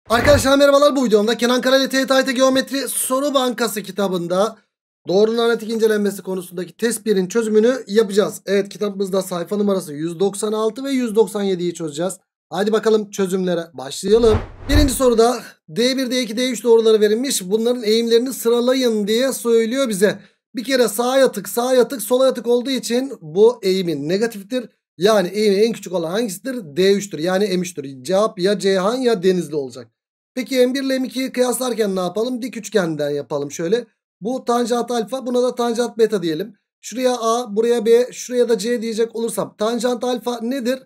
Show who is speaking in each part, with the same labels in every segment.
Speaker 1: Arkadaşlar merhabalar, bu videomda Kenan Karali TYT Geometri Soru Bankası kitabında doğrunun analitik incelenmesi konusundaki test 1'in çözümünü yapacağız. Evet, kitabımızda sayfa numarası 196 ve 197'yi çözeceğiz. Hadi bakalım çözümlere başlayalım. Birinci soruda D1, D2, D3 doğruları verilmiş. Bunların eğimlerini sıralayın diye söylüyor bize. Bir kere sağ yatık, sağ yatık, sola yatık olduğu için bu eğimin negatiftir. Yani eğimi en küçük olan hangisidir? D3'tür. Yani M3'tür. Cevap ya Ceyhan ya Denizli olacak. Peki M1 ile M2'yi kıyaslarken ne yapalım? Dik üçgenden yapalım şöyle. Bu tanjant alfa, buna da tanjant beta diyelim. Şuraya A, buraya B, şuraya da C diyecek olursam tanjant alfa nedir?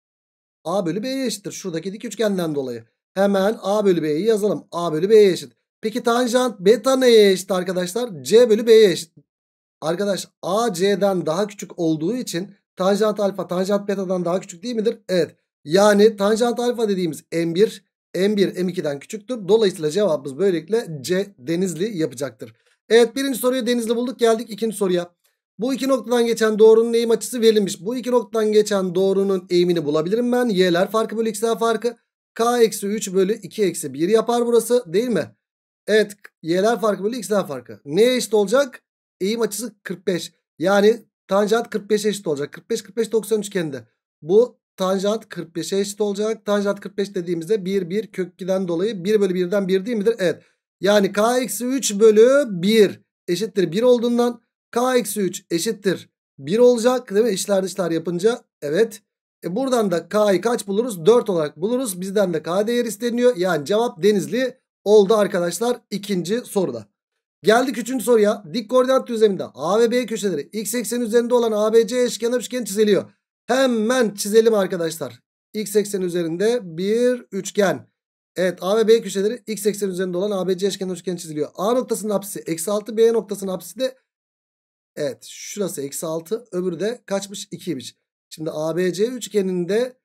Speaker 1: A bölü B'ye eşittir. Şuradaki dik üçgenden dolayı. Hemen A bölü B'yi yazalım. A bölü B'ye eşit. Peki tanjant beta neye eşit arkadaşlar? C bölü B'ye eşit. Arkadaş, A C'den daha küçük olduğu için tanjant alfa tanjant betadan daha küçük değil midir? Evet. Yani tanjant alfa dediğimiz M1 M2'den küçüktür. Dolayısıyla cevabımız böylelikle C Denizli yapacaktır. Evet, birinci soruyu Denizli bulduk. Geldik ikinci soruya. Bu iki noktadan geçen doğrunun eğim açısı verilmiş. Bu iki noktadan geçen doğrunun eğimini bulabilirim ben. Y'ler farkı bölü x'ler farkı. K eksi 3 bölü 2 eksi 1 yapar burası, değil mi? Evet, y'ler farkı bölü x'ler farkı. Neye eşit olacak? Eğim açısı 45. Yani tanjant 45'e eşit olacak. 45 45 90 üçgeninde. Bu tanjant 45'e eşit olacak. Tanjant 45 dediğimizde 1 kök 2'den dolayı 1 bölü 1'den 1 değil midir? Evet. Yani k eksi 3 bölü 1 eşittir 1 olduğundan k eksi 3 eşittir 1 olacak. Değil mi? İçler dışlar yapınca. Evet. Buradan da k'yı kaç buluruz? 4 olarak buluruz. Bizden de k değeri isteniyor. Yani cevap Denizli oldu arkadaşlar ikinci soruda. Geldik üçüncü soruya. Dik koordinat düzleminde A ve B köşeleri x ekseni üzerinde olan ABC eşkenar üçgen çiziliyor. Hemen çizelim arkadaşlar. X ekseni üzerinde bir üçgen. Evet, A ve B köşeleri x ekseni üzerinde olan ABC eşkenar üçgen çiziliyor. A noktasının apsisi eksi 6, B noktasının apsisi de evet şurası eksi 6, öbürü de kaçmış? 2'ymiş. Şimdi ABC üçgeninde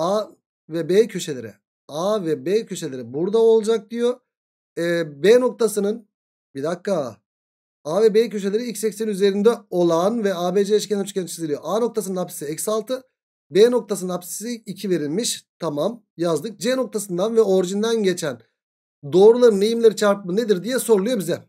Speaker 1: A ve B köşeleri burada olacak diyor. B noktasının bir dakika, A ve B köşeleri x ekseni üzerinde olan ve ABC eşkenar üçgen çiziliyor. A noktasının apsisi eksi 6, B noktasının apsisi 2 verilmiş. Tamam, yazdık. C noktasından ve orijinden geçen doğruların eğimleri çarpımı nedir diye soruluyor bize.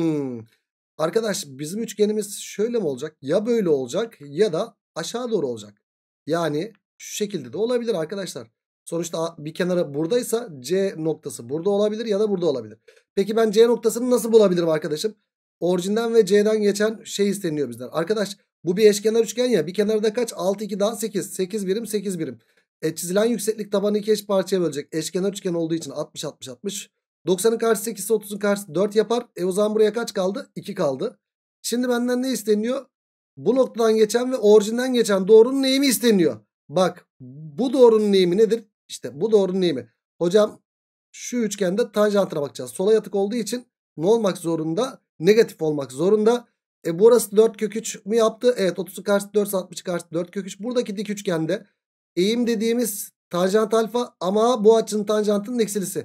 Speaker 1: Arkadaş, bizim üçgenimiz şöyle mi olacak? Ya böyle olacak ya da aşağı doğru olacak. Yani şu şekilde de olabilir arkadaşlar. Sonuçta bir kenarı buradaysa C noktası burada olabilir ya da burada olabilir. Peki ben C noktasını nasıl bulabilirim arkadaşım? Orijinden ve C'den geçen şey isteniyor bizden. Arkadaş, bu bir eşkenar üçgen ya. Bir kenarda kaç? 6 2 daha 8. 8 birim 8 birim. Çizilen yükseklik tabanı iki eş parçaya bölecek. Eşkenar üçgen olduğu için 60 60 60. 90'ın karşısı 8 ise 30'un karşısı 4 yapar. O zaman buraya kaç kaldı? 2 kaldı. Şimdi benden ne isteniyor? Bu noktadan geçen ve orijinden geçen doğrunun eğimi isteniyor. Bak, bu doğrunun eğimi nedir? İşte bu doğrunun eğimi. Hocam, şu üçgende tanjantına bakacağız. Sola yatık olduğu için ne olmak zorunda? Negatif olmak zorunda. Burası 4 kök 3 mü yaptı? Evet, 30'un karşısı 4, 60'ın karşısı 4 kök 3. Buradaki dik üçgende eğim dediğimiz tanjant alfa ama bu açının tanjantının eksilisi.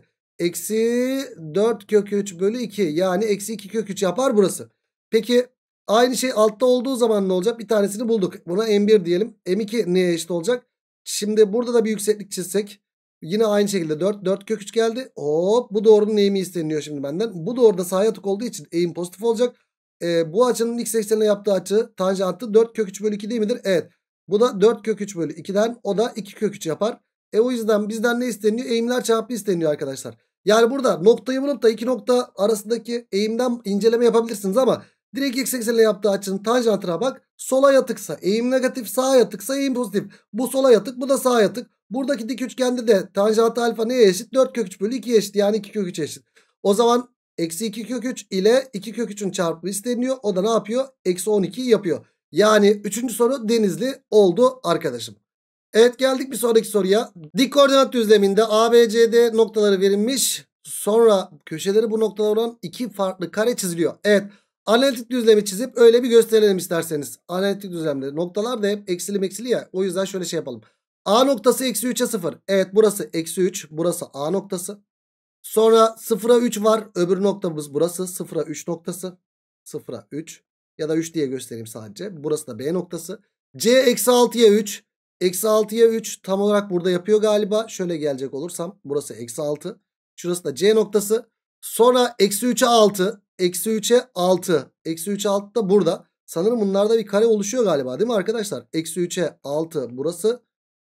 Speaker 1: Eksi 4 kök 3 bölü 2, yani eksi 2 kök 3 yapar burası. Peki aynı şey altta olduğu zaman ne olacak? Bir tanesini bulduk. Buna M1 diyelim. M2 neye eşit olacak? Şimdi burada da bir yükseklik çizsek. Yine aynı şekilde 4 kök 3 geldi. Hop, bu doğrunun eğimi isteniyor şimdi benden. Bu doğruda sağa yatık olduğu için eğim pozitif olacak. Bu açının x eksenine yaptığı açı tanjantı 4 kök 3 bölü 2 değil midir? Evet. Bu da 4 kök 3 bölü 2'den, o da 2 kök 3 yapar. O yüzden bizden ne isteniyor? Eğimler çarpı isteniyor arkadaşlar. Yani burada noktayı bulup da iki nokta arasındaki eğimden inceleme yapabilirsiniz ama direkt x eksenine yaptığı açının tanjantına bak. Sola yatıksa eğim negatif, sağa yatıksa eğim pozitif. Bu sola yatık, bu da sağa yatık. Buradaki dik üçgende de tanjant alfa neye eşit? 4 kök 3 bölü 2 eşit, yani 2 kök 3 eşit. O zaman eksi 2 kök 3 ile 2 kök 3'ün çarpımı isteniyor. O da ne yapıyor? Eksi 12 yapıyor. Yani 3. soru Denizli oldu arkadaşım. Evet, geldik bir sonraki soruya. Dik koordinat düzleminde ABCD noktaları verilmiş. Sonra köşeleri bu noktalar olan iki farklı kare çiziliyor. Evet, analitik düzlemi çizip öyle bir gösterelim isterseniz. Analitik düzlemde noktalar da hep eksili ya. O yüzden şöyle şey yapalım. A noktası eksi 3'e 0. Evet, burası eksi 3. Burası A noktası. Sonra 0'a 3 var. Öbür noktamız burası. 0'a 3 noktası. 0'a 3. Ya da 3 diye göstereyim sadece. Burası da B noktası. C eksi 6'ya 3. Eksi 6'ya 3 tam olarak burada yapıyor galiba. Şöyle gelecek olursam burası eksi 6. Şurası da C noktası. Sonra eksi 3'e 6. Eksi 3'e 6. Eksi 3'e 6 da burada. Sanırım bunlarda bir kare oluşuyor galiba değil mi arkadaşlar? Eksi 3'e 6 burası.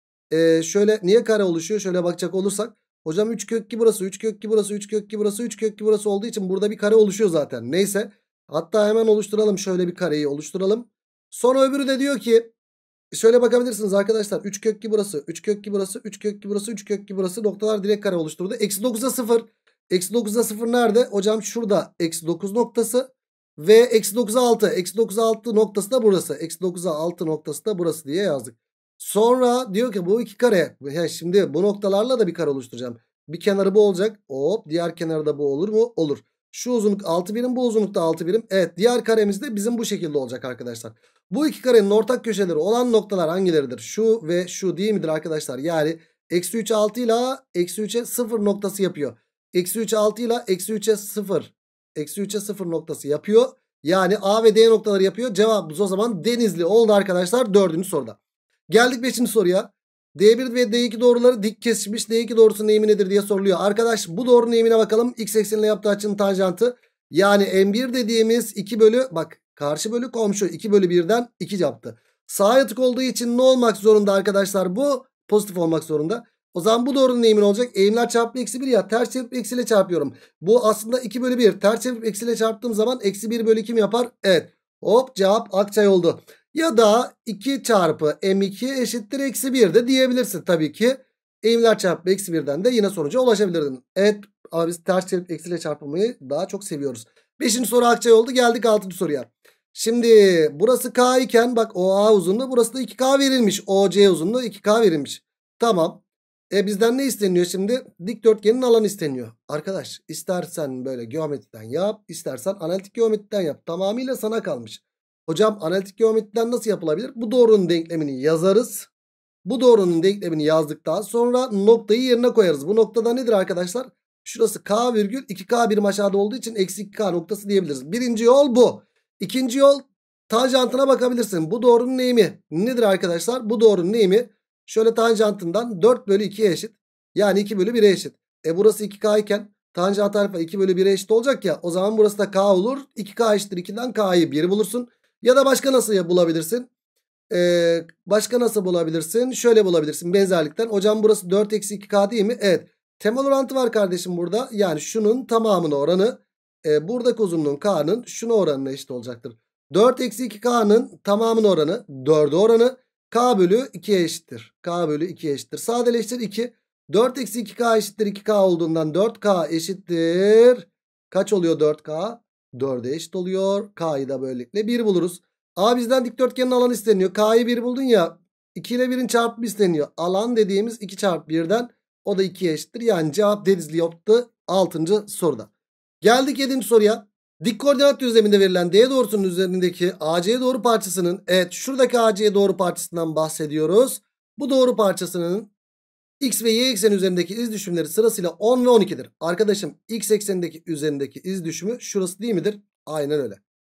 Speaker 1: Şöyle niye kare oluşuyor? Şöyle bakacak olursak. Hocam 3 kök 2 burası. 3 kök 2 burası. 3 kök 2 burası. 3 kök 2 burası olduğu için burada bir kare oluşuyor zaten. Neyse. Hatta hemen oluşturalım. Şöyle bir kareyi oluşturalım. Sonra öbürü de diyor ki şöyle bakabilirsiniz arkadaşlar. 3 kök 2 burası. 3 kök 2 burası. 3 kök 2 burası. 3 kök 2 burası. Noktalar direkt kare oluşturdu. Eksi 9'a 0. Eksi 9'a 0 nerede? Hocam şurada eksi 9 noktası. Ve eksi 9'a 6. Eksi 9'a 6 noktası da burası. Eksi 9'a 6 noktası da burası diye yazdık. Sonra diyor ki bu iki kare. Yani şimdi bu noktalarla da bir kare oluşturacağım. Bir kenarı bu olacak. Hop, diğer kenarı da bu olur mu? Olur. Şu uzunluk 6 birim, bu uzunluk da 6 birim. Evet, diğer karemiz de bizim bu şekilde olacak arkadaşlar. Bu iki karenin ortak köşeleri olan noktalar hangileridir? Şu ve şu değil midir arkadaşlar? Yani eksi 3 6 ile eksi 3'e 0 noktası yapıyor. Eksi 3 6 ile eksi 3'e 0. Eksi 3'e 0 noktası yapıyor. Yani A ve D noktaları yapıyor. Cevabımız o zaman Denizli oldu arkadaşlar 4. soruda. Geldik 5. soruya. D1 ve D2 doğruları dik kesişmiş. D2 doğrusunun eğimi nedir diye soruluyor. Arkadaş bu doğrunun eğimine bakalım. X eksenine yaptığı açının tanjantı. Yani M1 dediğimiz 2 bölü, bak karşı bölü komşu, 2 bölü 1'den 2 yaptı. Sağa yatık olduğu için ne olmak zorunda arkadaşlar? Bu pozitif olmak zorunda. O zaman bu doğrunun eğimi ne olacak? Eğimler çarpı eksi 1 ya. Ters çevirip eksiyle çarpıyorum. Bu aslında 2 bölü 1. Ters çevirip eksiyle çarptığım zaman eksi 1 bölü 2 mi yapar? Evet. Hop, cevap Akçay oldu. Ya da 2 çarpı M2 eşittir eksi 1 de diyebilirsin tabii ki. Eğimler çarpı eksi 1'den de yine sonuca ulaşabilirdin. Evet, ama biz ters çevirip eksiyle çarpmayı daha çok seviyoruz. 5. soru Akçay oldu. Geldik 6. soruya. Şimdi burası K iken bak OA uzunluğu, burası da 2K verilmiş. OC uzunluğu 2K verilmiş. Tamam. Bizden ne isteniyor şimdi? Dikdörtgenin alanı isteniyor. Arkadaş istersen böyle geometriden yap, istersen analitik geometriden yap. Tamamıyla sana kalmış. Hocam analitik geometriden nasıl yapılabilir? Bu doğrunun denklemini yazarız. Bu doğrunun denklemini yazdıktan sonra noktayı yerine koyarız. Bu noktada nedir arkadaşlar? Şurası K virgül 2K birim aşağıda olduğu için eksi 2K noktası diyebiliriz. Birinci yol bu. İkinci yol, tanjantına bakabilirsin. Bu doğrunun eğimi nedir arkadaşlar? Bu doğrunun eğimi şöyle tanjantından 4 bölü 2'ye eşit. Yani 2 bölü 1'e eşit. Burası 2K iken tanjant alfa 2 bölü 1'e eşit olacak ya. O zaman burası da K olur. 2K eşittir 2'den K'yı 1 bulursun. Ya da başka nasıl bulabilirsin? Başka nasıl bulabilirsin? Şöyle bulabilirsin benzerlikten. Hocam burası 4 eksi 2K değil mi? Evet. Temel orantı var kardeşim burada. Yani şunun tamamına oranı buradaki uzunluğun K'nın şuna oranına eşit olacaktır. 4 eksi 2K'nın tamamının oranı 4'e oranı K bölü 2'ye eşittir. K bölü 2'ye eşittir. Sadeleştir 2. 4 eksi 2K eşittir 2K olduğundan 4K eşittir. Kaç oluyor 4K? 4'e eşit oluyor. K'yı da böylelikle 1 buluruz. A bizden dikdörtgenin alanı isteniyor. K'yı 1 buldun ya. 2 ile 1'in çarpımı isteniyor. Alan dediğimiz 2 çarpı 1'den, o da 2'ye eşittir. Yani cevap Denizli yaptı 6. soruda. Geldik 7. soruya. Dik koordinat düzleminde verilen D doğrusunun üzerindeki AC doğru parçasının, evet şuradaki AC doğru parçasından bahsediyoruz. Bu doğru parçasının X ve Y ekseni üzerindeki iz düşümleri sırasıyla 10 ve 12'dir. Arkadaşım X eksenindeki üzerindeki iz düşümü şurası değil midir? Aynen öyle.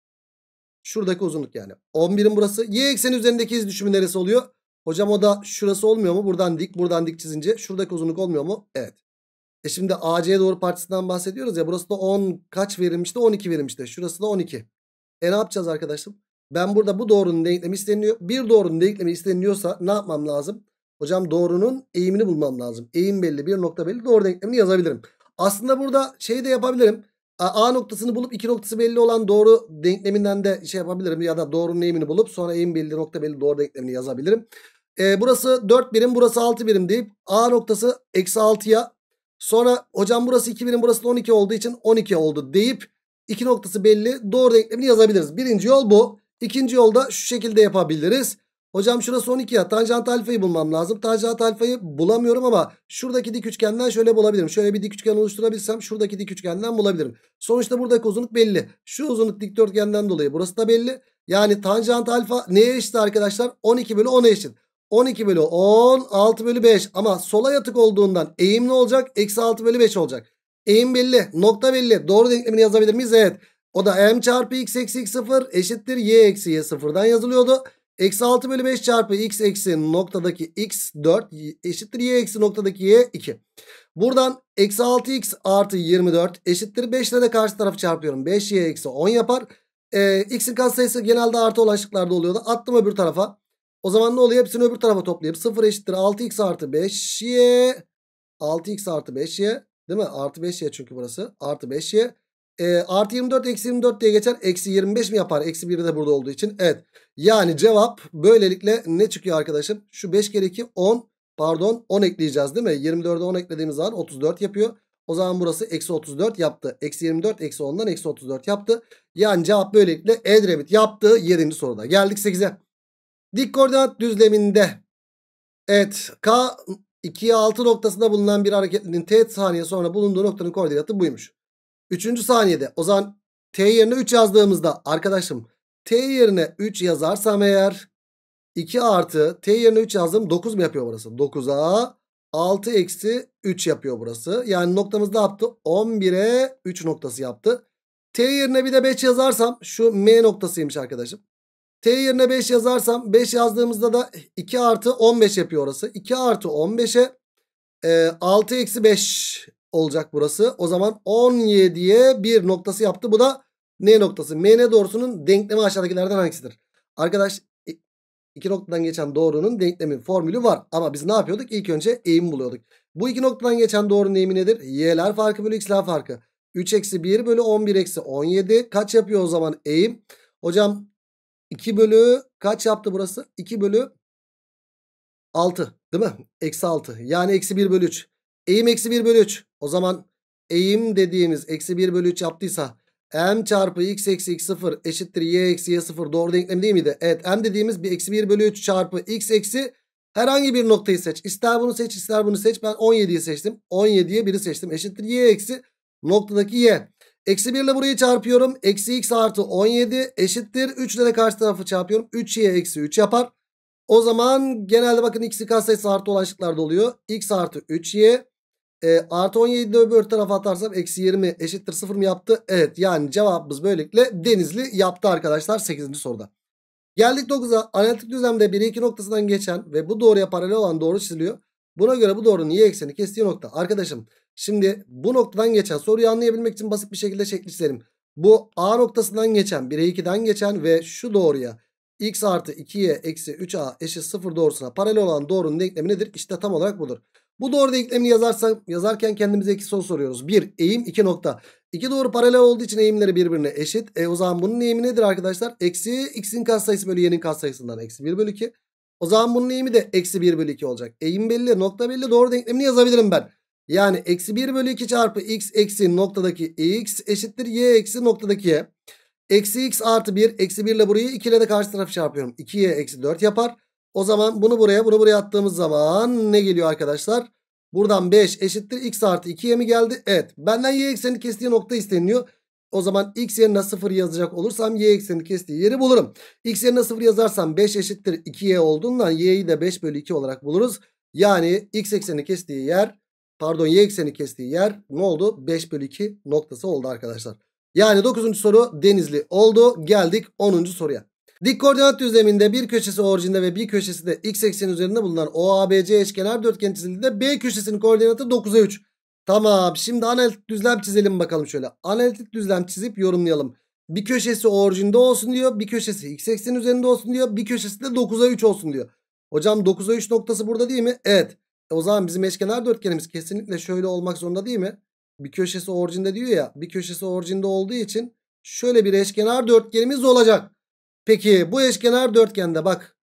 Speaker 1: Şuradaki uzunluk yani. 11'in burası. Y ekseni üzerindeki iz düşümü neresi oluyor? Hocam o da şurası olmuyor mu? Buradan dik çizince şuradaki uzunluk olmuyor mu? Evet. Şimdi AC doğru parçasından bahsediyoruz ya. Burası da 10 kaç verilmişti? 12 verilmişti. Şurası da 12. Ne yapacağız arkadaşım? Ben burada bu doğrunun denklemi isteniyor. Bir doğrunun denklemi isteniliyorsa ne yapmam lazım? Hocam doğrunun eğimini bulmam lazım. Eğim belli, bir nokta belli. Doğru denklemini yazabilirim. Aslında burada şey de yapabilirim. A noktasını bulup 2 noktası belli olan doğru denkleminden de şey yapabilirim. Ya da doğrunun eğimini bulup sonra eğim belli, nokta belli doğru denklemini yazabilirim. Burası 4 birim, burası 6 birim deyip A noktası eksi 6'ya, sonra hocam burası 2 birim, burası da 12 olduğu için 12 oldu deyip 2 noktası belli doğru denklemini yazabiliriz. Birinci yol bu. İkinci yolda şu şekilde yapabiliriz. Hocam şurası 12 ya, tanjant alfayı bulmam lazım. Tanjant alfayı bulamıyorum ama şuradaki dik üçgenden şöyle bulabilirim. Şöyle bir dik üçgen oluşturabilsem şuradaki dik üçgenden bulabilirim. Sonuçta buradaki uzunluk belli. Şu uzunluk dikdörtgenden dolayı burası da belli. Yani tanjant alfa neye eşit arkadaşlar? 12 bölü 10'a eşit. 12 bölü 10 6 bölü 5 ama sola yatık olduğundan eğim ne olacak? Eksi 6 bölü 5 olacak. Eğim belli, nokta belli. Doğru denklemini yazabilir miyiz? Evet. O da m çarpı x eksi x 0 eşittir y eksi y 0'dan yazılıyordu. Eksi 6 bölü 5 çarpı x eksi noktadaki x 4 eşittir y eksi noktadaki y 2. Buradan eksi 6x artı 24 eşittir 5 ile de karşı tarafı çarpıyorum. 5y eksi 10 yapar. X'in katsayısı genelde artı olan şıklarda oluyordu. Attım öbür tarafa. O zaman ne oluyor? Hepsini öbür tarafa toplayıp 0 eşittir 6x artı 5y. 6x artı 5y. Değil mi? Artı 5y çünkü burası. Artı 5y. Artı 24 eksi 24 diye geçer. Eksi 25 mi yapar? Eksi 1 de burada olduğu için. Evet. Yani cevap böylelikle ne çıkıyor arkadaşım? Şu 5 kere 2 10. Pardon 10 ekleyeceğiz değil mi? 24'e 10 eklediğimiz zaman 34 yapıyor. O zaman burası eksi 34 yaptı. Eksi 24 eksi 10'dan eksi 34 yaptı. Yani cevap böylelikle Edremit yaptı 7. soruda. Geldik 8'e. Dik koordinat düzleminde. Evet. K 2'ye 6 noktasında bulunan bir hareketlinin t saniye sonra bulunduğu noktanın koordinatı buymuş. 3. saniyede o zaman t yerine 3 yazdığımızda arkadaşım t yerine 3 yazarsam eğer 2 artı t yerine 3 yazdım 9 mu yapıyor burası? 9'a 6 eksi 3 yapıyor burası. Yani noktamız ne yaptı? 11'e 3 noktası yaptı. T yerine bir de 5 yazarsam şu M noktasıymış arkadaşım. T yerine 5 yazarsam 5 yazdığımızda da 2 artı 15 yapıyor orası. 2 artı 15'e 6 eksi 5 olacak burası. O zaman 17'ye 1 noktası yaptı. Bu da N noktası. MN doğrusunun denklemi aşağıdakilerden hangisidir? Arkadaş iki noktadan geçen doğrunun denklemi formülü var. Ama biz ne yapıyorduk? İlk önce eğim buluyorduk. Bu iki noktadan geçen doğrunun eğimi nedir? Y'ler farkı bölü x'ler farkı. 3 eksi 1 bölü 11 eksi 17. Kaç yapıyor o zaman eğim? Hocam 2 bölü kaç yaptı burası? 2 bölü 6 değil mi? Eksi 6. Yani eksi 1 bölü 3. Eğim eksi 1 bölü 3. O zaman eğim dediğimiz eksi 1 bölü 3 yaptıysa m çarpı x eksi x 0 eşittir y eksi y 0 doğru denklem değil miydi? Evet, m dediğimiz bir eksi 1 bölü 3 çarpı x eksi herhangi bir noktayı seç. İster bunu seç ister bunu seç. Ben 17'yi seçtim. 17'ye 1'i seçtim. Eşittir y eksi noktadaki y. Eksi 1 ile burayı çarpıyorum. Eksi x artı 17 eşittir. 3 ile de karşı tarafı çarpıyorum. 3y eksi 3 yapar. O zaman genelde bakın x'in katsayısı artı olan şıklarda oluyor. X artı 3y artı 17'de öbür tarafa atarsam eksi 20 eşittir 0 mı yaptı? Evet, yani cevabımız böylelikle Denizli yaptı arkadaşlar 8. soruda. Geldik 9'a. Analitik düzlemde 1'e 2 noktasından geçen ve bu doğruya paralel olan doğru çiziliyor. Buna göre bu doğrunun y ekseni kestiği nokta. Arkadaşım şimdi bu noktadan geçen soruyu anlayabilmek için basit bir şekilde şekli çizelim. Bu A noktasından geçen 1'e 2'den geçen ve şu doğruya x artı 2y eksi 3a eşit 0 doğrusuna paralel olan doğrunun denklemi nedir? İşte tam olarak budur. Bu doğru denklemini yazarken kendimize iki soru soruyoruz. 1 eğim 2 nokta. İki doğru paralel olduğu için eğimleri birbirine eşit. O zaman bunun eğimi nedir arkadaşlar? Eksi x'in katsayısı bölü y'nin katsayısından eksi 1 bölü 2. O zaman bunun eğimi de eksi 1 bölü 2 olacak. Eğim belli, nokta belli, doğru denklemini yazabilirim ben. Yani eksi 1 bölü 2 çarpı x eksi noktadaki x eşittir y eksi noktadaki y. Eksi x artı 1 eksi 1 ile burayı 2 ile de karşı tarafı çarpıyorum. 2y eksi 4 yapar. O zaman bunu buraya attığımız zaman ne geliyor arkadaşlar? Buradan 5 eşittir x artı 2'ye mi geldi? Evet. Benden y eksenini kestiği nokta isteniyor. O zaman x yerine 0 yazacak olursam y eksenini kestiği yeri bulurum. X yerine 0 yazarsam 5 eşittir 2y olduğundan y'yi de 5 bölü 2 olarak buluruz. Yani x eksenini kestiği yer, pardon y eksenini kestiği yer ne oldu? 5 bölü 2 noktası oldu arkadaşlar. Yani 9. soru Denizli oldu. Geldik 10. soruya. Dik koordinat düzleminde bir köşesi orijinde ve bir köşesi de x ekseni üzerinde bulunan OABC eşkenar dörtgen çizildiğinde B köşesinin koordinatı 9'a 3. Tamam, şimdi analitik düzlem çizelim bakalım şöyle. Analitik düzlem çizip yorumlayalım. Bir köşesi orijinde olsun diyor. Bir köşesi x ekseni üzerinde olsun diyor. Bir köşesi de 9'a 3 olsun diyor. Hocam 9'a 3 noktası burada değil mi? Evet. O zaman bizim eşkenar dörtgenimiz kesinlikle şöyle olmak zorunda değil mi? Bir köşesi orijinde diyor ya. Bir köşesi orijinde olduğu için şöyle bir eşkenar dörtgenimiz olacak. Peki bu eşkenar dörtgende bak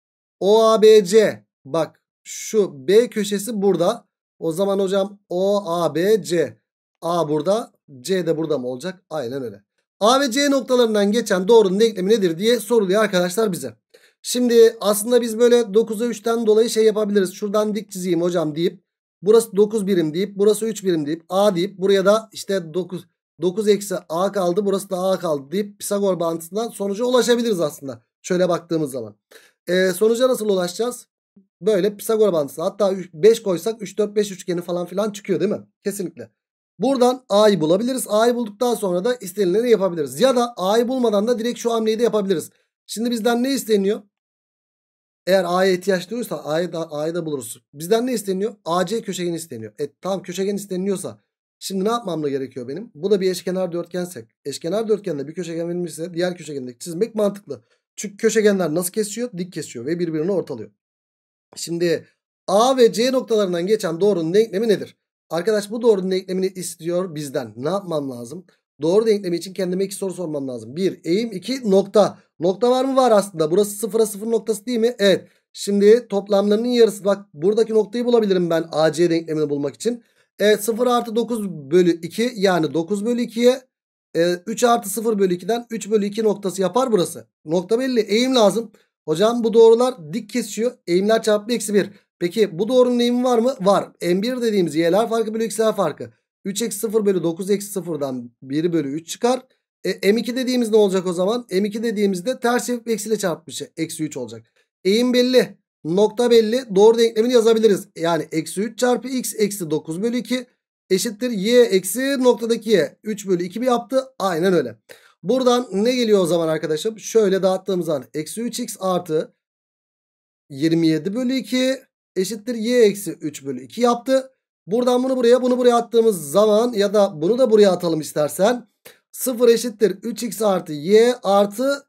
Speaker 1: OABC, bak şu B köşesi burada. O zaman hocam OABC, A burada, C de burada mı olacak? Aynen öyle. A ve C noktalarından geçen doğrunun denklemi nedir diye soruluyor arkadaşlar bize. Şimdi aslında biz böyle 9'a 3'ten dolayı şey yapabiliriz. Şuradan dik çizeyim hocam deyip burası 9 birim deyip burası 3 birim deyip A deyip buraya da işte 9 eksi A kaldı, burası da A kaldı deyip Pisagor bağıntısından sonuca ulaşabiliriz aslında. Şöyle baktığımız zaman. Sonuca nasıl ulaşacağız? Böyle Pisagor bağıntısı. Hatta 5 koysak 3 4 5 üçgeni falan filan çıkıyor değil mi? Kesinlikle. Buradan A'yı bulabiliriz. A'yı bulduktan sonra da istenileni yapabiliriz. Ya da A'yı bulmadan da direkt şu hamleyi de yapabiliriz. Şimdi bizden ne isteniyor? Eğer A'ya ihtiyaç duyuyorsa A'yı da buluruz. Bizden ne isteniyor? AC köşegeni isteniyor. Tamam, köşegen isteniyorsa şimdi ne yapmam da gerekiyor benim? Bu da bir eşkenar dörtgense. Eşkenar dörtgende bir köşegen verilmişse diğer köşegeni çizmek mantıklı. Çünkü köşegenler nasıl kesiyor? Dik kesiyor ve birbirini ortalıyor. Şimdi A ve C noktalarından geçen doğrunun denklemi nedir? Arkadaş, bu doğrunun denklemini istiyor bizden. Ne yapmam lazım? Doğru denklemi için kendime 2 soru sormam lazım. 1 eğim, 2 nokta. Nokta var mı? Var aslında. Burası sıfıra sıfır noktası değil mi? Evet. Şimdi toplamlarının yarısı. Bak, buradaki noktayı bulabilirim ben AC denklemini bulmak için. Evet, 0 artı 9 bölü 2 yani 9 bölü 2'ye 3 artı 0 bölü 2'den 3 bölü 2 noktası yapar burası. Nokta belli. Eğim lazım. Hocam bu doğrular dik kesiyor. Eğimler çarpımı eksi 1. Peki bu doğrunun eğimi var mı? Var. M1 dediğimiz y'ler farkı bölü x'ler farkı. 3 eksi 0 bölü 9 eksi 0'dan 1 bölü 3 çıkar. M2 dediğimiz ne olacak o zaman? M2 dediğimizde ters çevirip eksiyle çarpmış. Eksi 3 olacak. Eğim belli. Nokta belli. Doğru denklemini yazabiliriz. Yani eksi 3 çarpı x eksi 9 bölü 2 eşittir y eksi noktadaki y. 3 bölü 2 mi yaptı? Aynen öyle. Buradan ne geliyor o zaman arkadaşım? Şöyle dağıttığımız zaman eksi 3x artı 27 bölü 2 eşittir y eksi 3 bölü 2 yaptı. Buradan bunu buraya attığımız zaman ya da bunu da buraya atalım istersen. 0 eşittir 3x artı y artı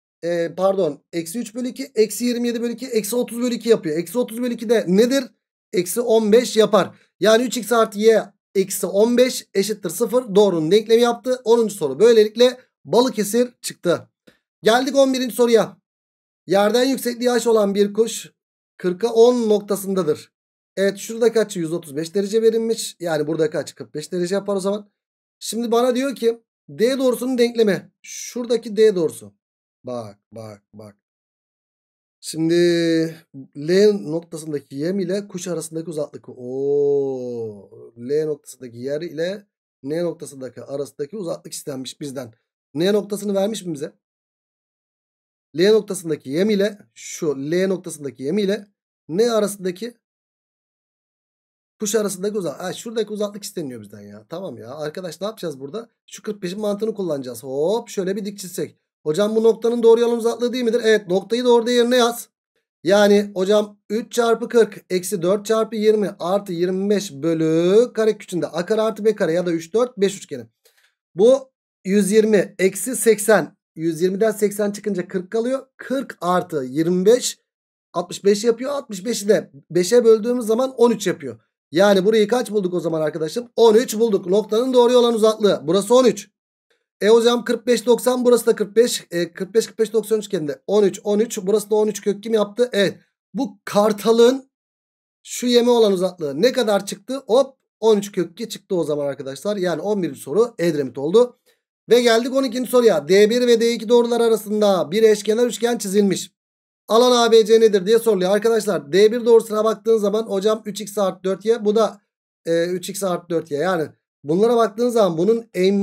Speaker 1: eksi 3 bölü 2 eksi 27 bölü 2 eksi 30 bölü 2 yapıyor. Eksi 30 bölü 2 de nedir? Eksi 15 yapar. Yani 3x artı y eksi 15 eşittir 0. Doğrunun denklemi yaptı. 10. soru böylelikle Balıkesir çıktı. Geldik 11. soruya. Yerden yüksekliği h olan bir kuş 40'a 10 noktasındadır. Evet, şuradaki açı 135 derece verilmiş. Yani buradaki açı 45 derece yapar o zaman. Şimdi bana diyor ki D doğrusunun denklemi. Şuradaki D doğrusu. Bak. Şimdi L noktasındaki yem ile kuş arasındaki uzaklık. L noktasındaki yer ile N noktasındaki arasındaki uzaklık istenmiş bizden. N noktasını vermiş mi bize? L noktasındaki yem ile L noktasındaki yem ile N arasındaki kuş arasındaki uzaklık. Şuradaki uzaklık isteniyor bizden ya. Tamam ya. Arkadaş, ne yapacağız burada? Şu 45'in mantığını kullanacağız. Hop, şöyle bir dik çizsek. Hocam bu noktanın doğru yolun uzaklığı değil midir? Evet, noktayı da orada yerine yaz. Yani hocam 3 çarpı 40 eksi 4 çarpı 20 artı 25 bölü kare küçüğünde a kare artı b kare ya da 3 4 5 üçgeni. Bu 120 eksi 80. 120'den 80 çıkınca 40 kalıyor. 40 artı 25 65 yapıyor. 65'i de 5'e böldüğümüz zaman 13 yapıyor. Yani burayı kaç bulduk o zaman arkadaşım? 13 bulduk. Noktanın doğru olan uzaklığı. Burası 13. Hocam 45 90, burası da 45. 45 45 90 üçgeninde 13 13. Burası da 13 kök kim yaptı? Evet. Bu kartalın şu yeme olan uzaklığı ne kadar çıktı? Hop, 13 kök 2 çıktı o zaman arkadaşlar. Yani 11. soru Edremit oldu. Ve geldik 12. soruya. D1 ve D2 doğrular arasında bir eşkenar üçgen çizilmiş. Alan ABC nedir diye soruluyor. Arkadaşlar, D1 doğrusuna baktığın zaman hocam 3x artı 4y, bu da 3x artı 4y. Yani bunlara baktığın zaman bunun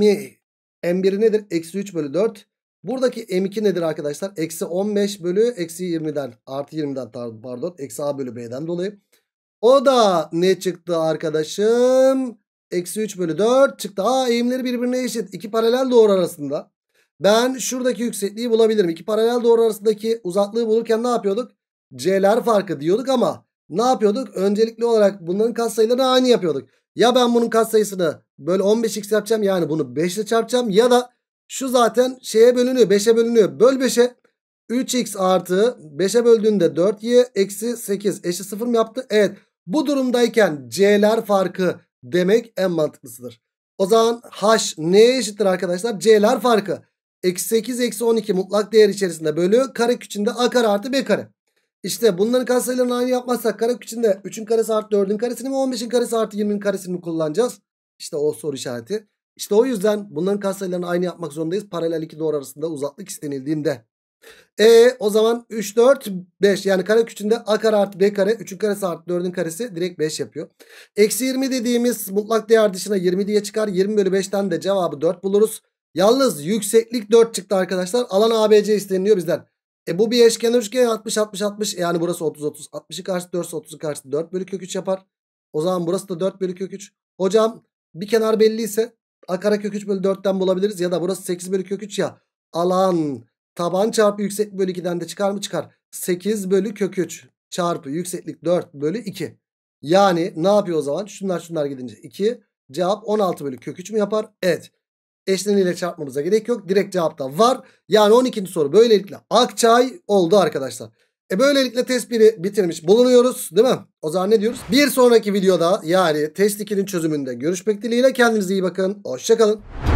Speaker 1: M1'i nedir? Eksi 3 bölü 4. Buradaki M2 nedir arkadaşlar? Eksi 15 bölü eksi 20'den artı 20'den pardon. Eksi A bölü B'den dolayı. O da ne çıktı arkadaşım? Eksi 3 bölü 4 çıktı. Eğimleri birbirine eşit. İki paralel doğru arasında. Ben şuradaki yüksekliği bulabilirim. İki paralel doğru arasındaki uzaklığı bulurken ne yapıyorduk? C'ler farkı diyorduk ama ne yapıyorduk? Öncelikli olarak bunların katsayılarını aynı yapıyorduk. Ya ben bunun katsayısını böyle 15x yapacağım, yani bunu 5 ile çarpacağım, ya da şu zaten şeye bölünüyor, 5'e bölünüyor. Böl 5'e, 3x artı 5'e böldüğünde 4y eksi 8 eşit 0 mı yaptı? Evet. Bu durumdayken C'ler farkı demek en mantıklısıdır. O zaman H neye eşittir arkadaşlar? C'ler farkı. Eksi 8 eksi 12 mutlak değer içerisinde bölü kare küçüğünde a kare artı b kare. İşte bunların katsayılarını aynı yapmazsak kare küçüğünde 3'ün karesi artı 4'ün karesini mi 15'in karesi artı 20'nin karesini mi kullanacağız? İşte o soru işareti. İşte o yüzden bunların katsayılarını aynı yapmak zorundayız. Paralel iki doğru arasında uzaklık istenildiğinde. O zaman 3 4 5, yani kare küçüğünde a kare artı b kare, 3'ün karesi artı 4'ün karesi direkt 5 yapıyor. Eksi 20 dediğimiz mutlak değer dışına 20 diye çıkar. 20 bölü 5'ten de cevabı 4 buluruz. Yalnız yükseklik 4 çıktı arkadaşlar. Alan ABC isteniliyor bizden. Bu bir eşkenar üçgen, 60 60 60, yani burası 30 30. 60'ı karşısı 4 30'u karşısı 4 bölü kök 3 yapar. O zaman burası da 4 bölü kök 3. Hocam bir kenar belliyse a kare kök 3 bölü 4'ten bulabiliriz, ya da burası 8 bölü kök 3 ya. Alan taban çarpı yükseklik bölü 2'den de çıkar mı? Çıkar. 8 bölü kök 3 çarpı yükseklik 4 bölü 2. Yani ne yapıyor o zaman? Şunlar gidince 2. Cevap 16 bölü kök 3 mü yapar? Evet. Eşleniyle çarpmamıza gerek yok. Direkt cevapta var. Yani 12. soru böylelikle Akçay oldu arkadaşlar. Böylelikle test 1'i bitirmiş bulunuyoruz. Değil mi? O zaman ne diyoruz? Bir sonraki videoda yani test 2'nin çözümünde görüşmek dileğiyle. Kendinize iyi bakın. Hoşça kalın.